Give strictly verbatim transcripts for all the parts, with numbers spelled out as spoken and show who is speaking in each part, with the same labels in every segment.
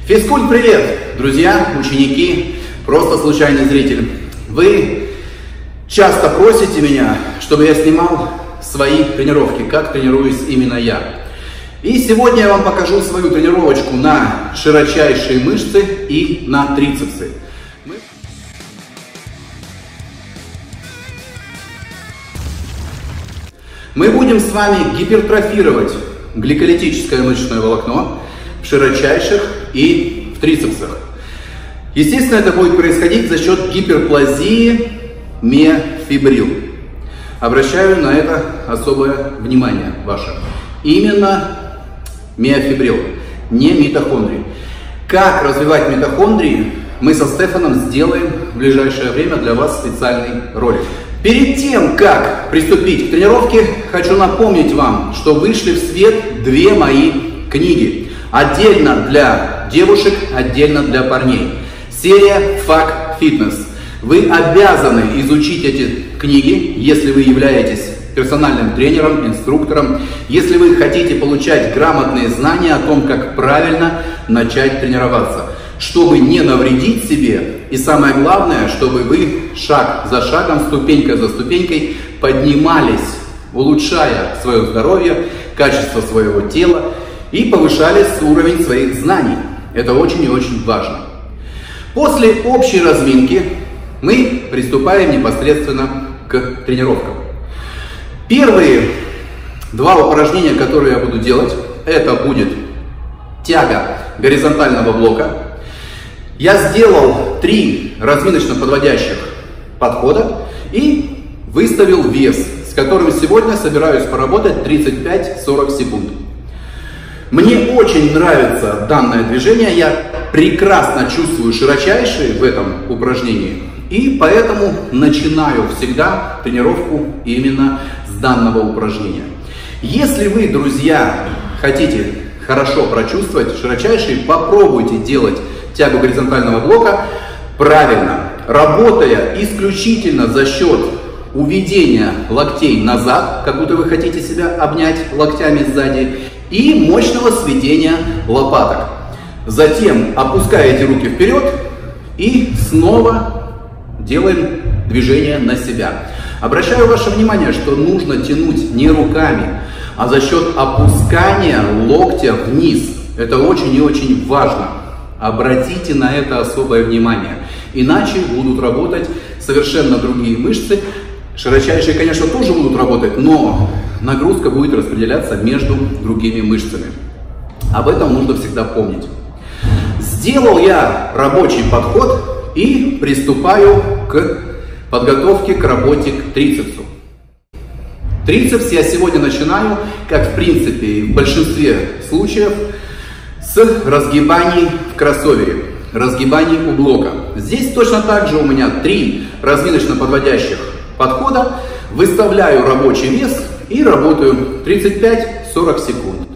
Speaker 1: Физкульт, привет, друзья, ученики, просто случайный зритель. Вы часто просите меня, чтобы я снимал свои тренировки, как тренируюсь именно я. И сегодня я вам покажу свою тренировочку на широчайшие мышцы и на трицепсы. Мы будем с вами гипертрофировать гликолитическое мышечное волокно в широчайших и в трицепсах. Естественно, это будет происходить за счет гиперплазии миофибрил. Обращаю на это особое внимание ваше. Именно миофибрил, не митохондрии. Как развивать митохондрии, мы со Стефаном сделаем в ближайшее время для вас специальный ролик. Перед тем, как приступить к тренировке, хочу напомнить вам, что вышли в свет две мои книги. Отдельно для девушек, отдельно для парней. Серия Fuck Fitness. Вы обязаны изучить эти книги, если вы являетесь персональным тренером, инструктором, если вы хотите получать грамотные знания о том, как правильно начать тренироваться, чтобы не навредить себе, и самое главное, чтобы вы шаг за шагом, ступенька за ступенькой поднимались, улучшая свое здоровье, качество своего тела и повышали уровень своих знаний. Это очень и очень важно. После общей разминки мы приступаем непосредственно к тренировкам. Первые два упражнения, которые я буду делать, это будет тяга горизонтального блока. Я сделал три разминочно-подводящих подхода и выставил вес, с которым сегодня собираюсь поработать тридцать пять — сорок секунд. Мне очень нравится данное движение, я прекрасно чувствую широчайшие в этом упражнении, и поэтому начинаю всегда тренировку именно с данного упражнения. Если вы, друзья, хотите хорошо прочувствовать широчайшие, попробуйте делать тягу горизонтального блока правильно, работая исключительно за счет уведения локтей назад, как будто вы хотите себя обнять локтями сзади, и мощного сведения лопаток. Затем опускаете руки вперед и снова делаем движение на себя. Обращаю ваше внимание, что нужно тянуть не руками, а за счет опускания локтя вниз. Это очень и очень важно. Обратите на это особое внимание, иначе будут работать совершенно другие мышцы. Широчайшие, конечно, тоже будут работать, но нагрузка будет распределяться между другими мышцами. Об этом нужно всегда помнить. Сделал я рабочий подход и приступаю к подготовке к работе к трицепсу. Трицепс я сегодня начинаю, как в принципе и в большинстве случаев, с разгибаний в кроссовере, разгибаний у блока. Здесь точно так же у меня три разминочно-подводящих подхода, выставляю рабочий вес и работаю тридцать пять — сорок секунд.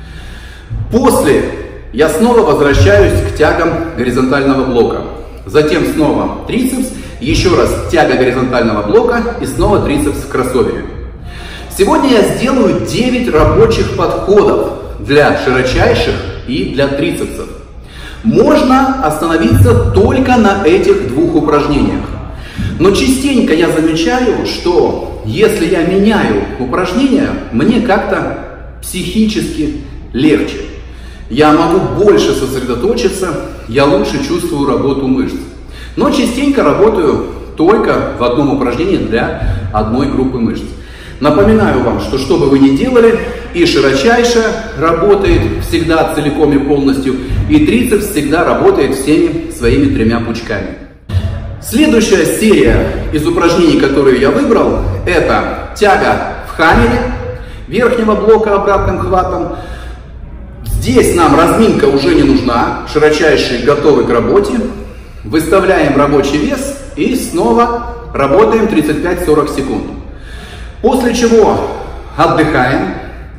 Speaker 1: После я снова возвращаюсь к тягам горизонтального блока. Затем снова трицепс, еще раз тяга горизонтального блока и снова трицепс в кроссовере. Сегодня я сделаю девять рабочих подходов для широчайших и для трицепсов. Можно остановиться только на этих двух упражнениях. Но частенько я замечаю, что если я меняю упражнения, мне как-то психически легче. Я могу больше сосредоточиться, я лучше чувствую работу мышц. Но частенько работаю только в одном упражнении для одной группы мышц. Напоминаю вам, что что бы вы ни делали, и широчайшая работает всегда целиком и полностью, и трицепс всегда работает всеми своими тремя пучками. Следующая серия из упражнений, которые я выбрал, это тяга в хаммере верхнего блока обратным хватом. Здесь нам разминка уже не нужна, широчайшие готовы к работе. Выставляем рабочий вес и снова работаем тридцать пять — сорок секунд. После чего отдыхаем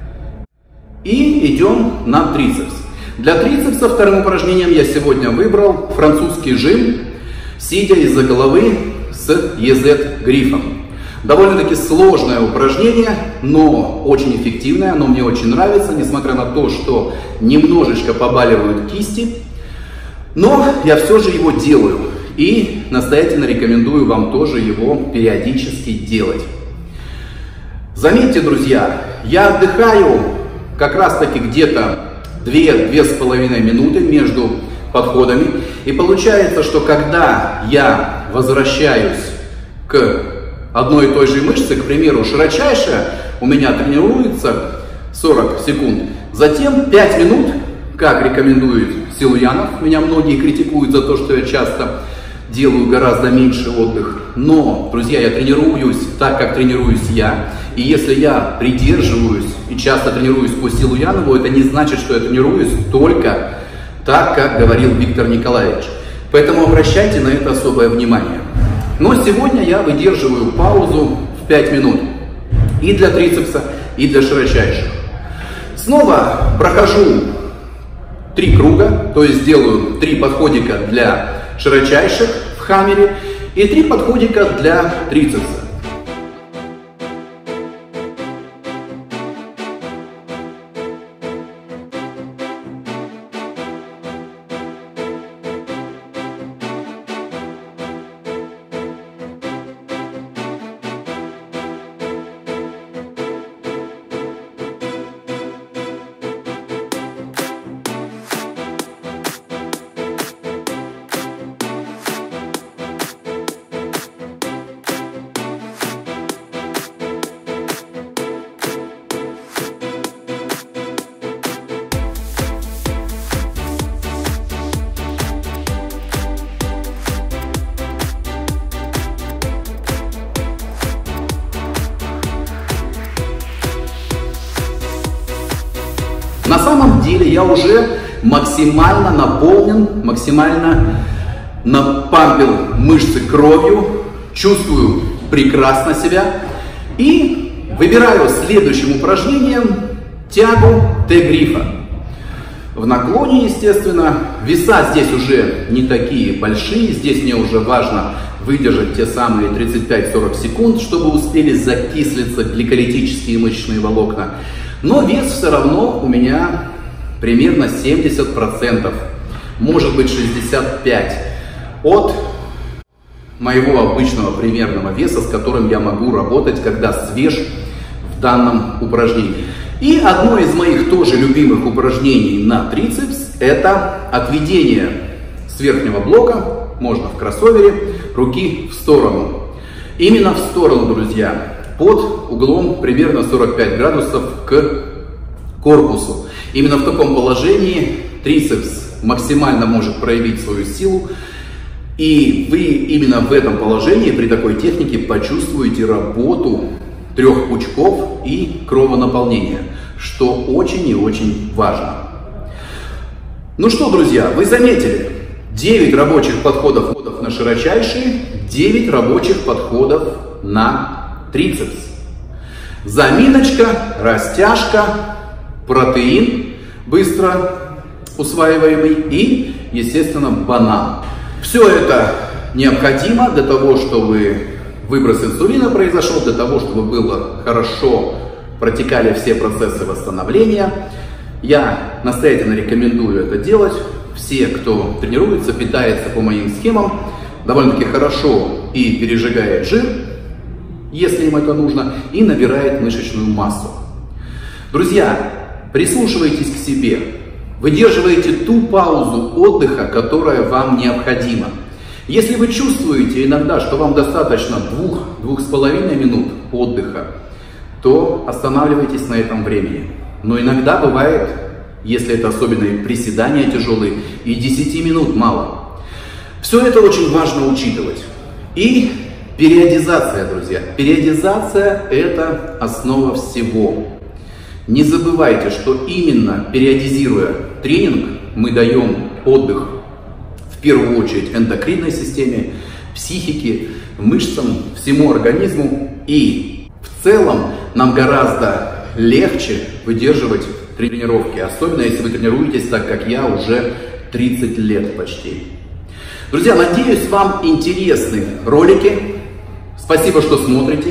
Speaker 1: и идем на трицепс. Для трицепса вторым упражнением я сегодня выбрал французский жим, сидя из-за головы с и зет-грифом. Довольно-таки сложное упражнение, но очень эффективное, оно мне очень нравится, несмотря на то, что немножечко побаливают кисти. Но я все же его делаю и настоятельно рекомендую вам тоже его периодически делать. Заметьте, друзья, я отдыхаю как раз таки где-то две-две с половиной минуты между подходами. И получается, что когда я возвращаюсь к одной и той же мышце, к примеру, широчайшая, у меня тренируется сорок секунд, затем пять минут, как рекомендует Силуянов, меня многие критикуют за то, что я часто делаю гораздо меньше отдых, но, друзья, я тренируюсь так, как тренируюсь я, и если я придерживаюсь и часто тренируюсь по Силуянову, это не значит, что я тренируюсь только так, как говорил Виктор Николаевич. Поэтому обращайте на это особое внимание. Но сегодня я выдерживаю паузу в пять минут и для трицепса, и для широчайших. Снова прохожу три круга, то есть делаю три подходика для широчайших в хаммере и три подходика для трицепса. На самом деле я уже максимально наполнен, максимально напампил мышцы кровью, чувствую прекрасно себя и выбираю следующим упражнением тягу Т-грифа. В наклоне, естественно, веса здесь уже не такие большие, здесь мне уже важно выдержать те самые тридцать пять-сорок секунд, чтобы успели закислиться гликолитические мышечные волокна. Но вес все равно у меня примерно семьдесят процентов, может быть шестьдесят пять процентов от моего обычного примерного веса, с которым я могу работать, когда свеж в данном упражнении. И одно из моих тоже любимых упражнений на трицепс – это отведение с верхнего блока, можно в кроссовере, руки в сторону. Именно в сторону, друзья. Под углом примерно сорок пять градусов к корпусу. Именно в таком положении трицепс максимально может проявить свою силу. И вы именно в этом положении, при такой технике, почувствуете работу трех пучков и кровонаполнения, что очень и очень важно. Ну что, друзья, вы заметили, девять рабочих подходов на широчайшие, девять рабочих подходов на трицепс. Заминочка, растяжка, протеин быстро усваиваемый и, естественно, банан. Все это необходимо для того, чтобы выброс инсулина произошел, для того, чтобы было хорошо протекали все процессы восстановления. Я настоятельно рекомендую это делать. Все, кто тренируется, питается по моим схемам, довольно-таки хорошо и пережигает жир, если им это нужно, и набирает мышечную массу. Друзья, прислушивайтесь к себе, выдерживайте ту паузу отдыха, которая вам необходима. Если вы чувствуете иногда, что вам достаточно двух-двух с половиной минут отдыха, то останавливайтесь на этом времени. Но иногда бывает, если это особенно приседания тяжелые, и десяти минут мало. Все это очень важно учитывать. И периодизация, друзья. Периодизация – это основа всего. Не забывайте, что именно периодизируя тренинг, мы даем отдых в первую очередь эндокринной системе, психике, мышцам, всему организму. И в целом нам гораздо легче выдерживать тренировки, особенно если вы тренируетесь так, как я, уже тридцать лет почти. Друзья, надеюсь, вам интересны ролики. Спасибо, что смотрите.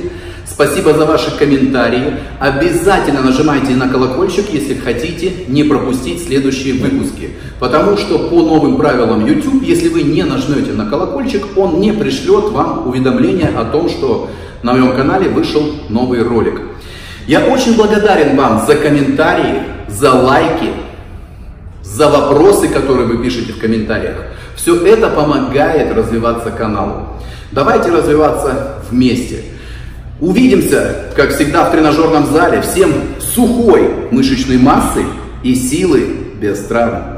Speaker 1: Спасибо за ваши комментарии. Обязательно нажимайте на колокольчик, если хотите не пропустить следующие выпуски. Потому что по новым правилам YouTube, если вы не нажмете на колокольчик, он не пришлет вам уведомление о том, что на моем канале вышел новый ролик. Я очень благодарен вам за комментарии, за лайки, за вопросы, которые вы пишете в комментариях. Все это помогает развиваться каналу. Давайте развиваться вместе. Увидимся, как всегда, в тренажерном зале. Всем сухой мышечной массы и силы без травм.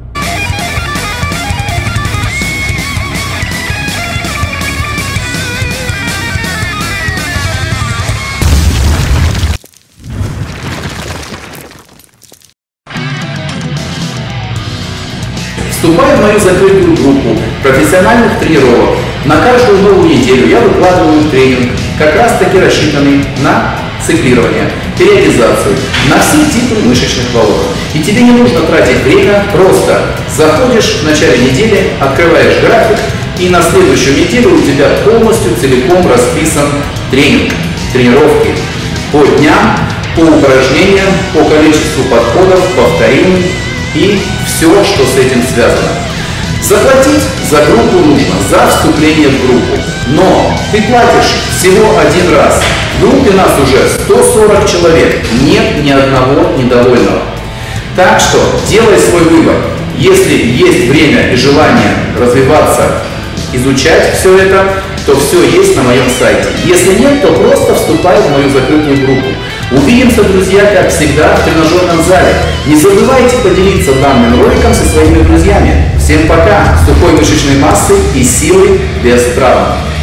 Speaker 1: Вступай в мою закрытую группу профессиональных тренировок. На каждую новую неделю я выкладываю тренинг, как раз таки рассчитанный на циклирование, периодизацию, на все типы мышечных волокон. И тебе не нужно тратить время, просто заходишь в начале недели, открываешь график, и на следующую неделю у тебя полностью целиком расписан тренинг, тренировки по дням, по упражнениям, по количеству подходов, повторений и все, что с этим связано. Заплатить за группу нужно, за вступление в группу. Но ты платишь всего один раз. В группе нас уже сто сорок человек. Нет ни одного недовольного. Так что делай свой выбор. Если есть время и желание развиваться, изучать все это, то все есть на моем сайте. Если нет, то просто вступай в мою закрытую группу. Увидимся, друзья, как всегда, в тренажерном зале. Не забывайте поделиться данным роликом со своими друзьями. Всем пока! Сухой мышечной массы и силы без травм.